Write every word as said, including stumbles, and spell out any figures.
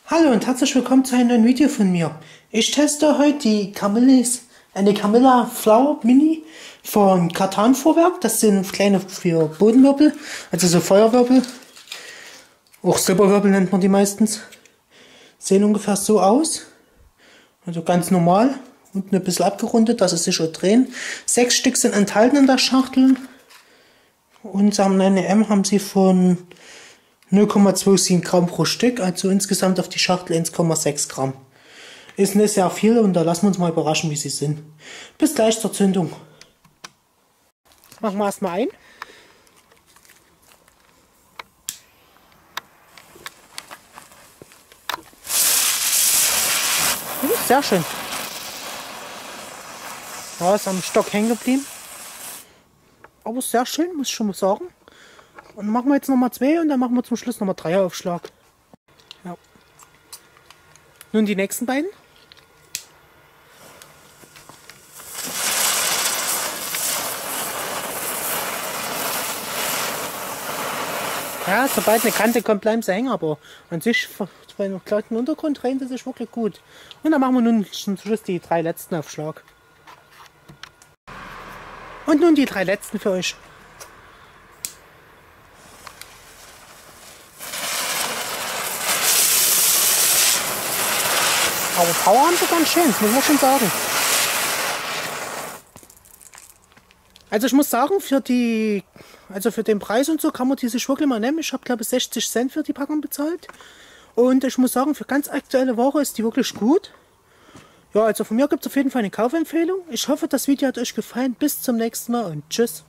Hallo und herzlich willkommen zu einem neuen Video von mir. Ich teste heute die Camillis, eine Camilla Flower Mini von Katan Vorwerk. Das sind kleine für Bodenwirbel, also so Feuerwirbel. Auch Silberwirbel nennt man die meistens. Sehen ungefähr so aus. Also ganz normal und ein bisschen abgerundet, dass sie sich auch drehen. Sechs Stück sind enthalten in der Schachtel. Und sie haben eine M haben sie von null Komma siebenundzwanzig Gramm pro Stück, also insgesamt auf die Schachtel eins Komma sechs Gramm. Ist nicht sehr viel und da lassen wir uns mal überraschen, wie sie sind. Bis gleich zur Zündung. Machen wir erstmal ein. Sehr schön. Ja, ist am Stock hängen geblieben. Aber sehr schön, muss ich schon mal sagen. Und dann machen wir jetzt nochmal zwei und dann machen wir zum Schluss nochmal drei Aufschlag. Ja. Nun die nächsten beiden. Ja, sobald eine Kante kommt, bleiben sie hängen, aber an sich bei einem glatten Untergrund drehen sie sich wirklich gut. Und dann machen wir nun zum Schluss die drei letzten Aufschlag. Und nun die drei letzten für euch. Aber Power haben sie ganz schön, das muss man schon sagen. Also ich muss sagen, für die, also für den Preis und so kann man die sich wirklich mal nehmen. Ich habe glaube ich sechzig Cent für die Packung bezahlt. Und ich muss sagen, für ganz aktuelle Ware ist die wirklich gut. Ja, also von mir gibt es auf jeden Fall eine Kaufempfehlung. Ich hoffe, das Video hat euch gefallen. Bis zum nächsten Mal und tschüss.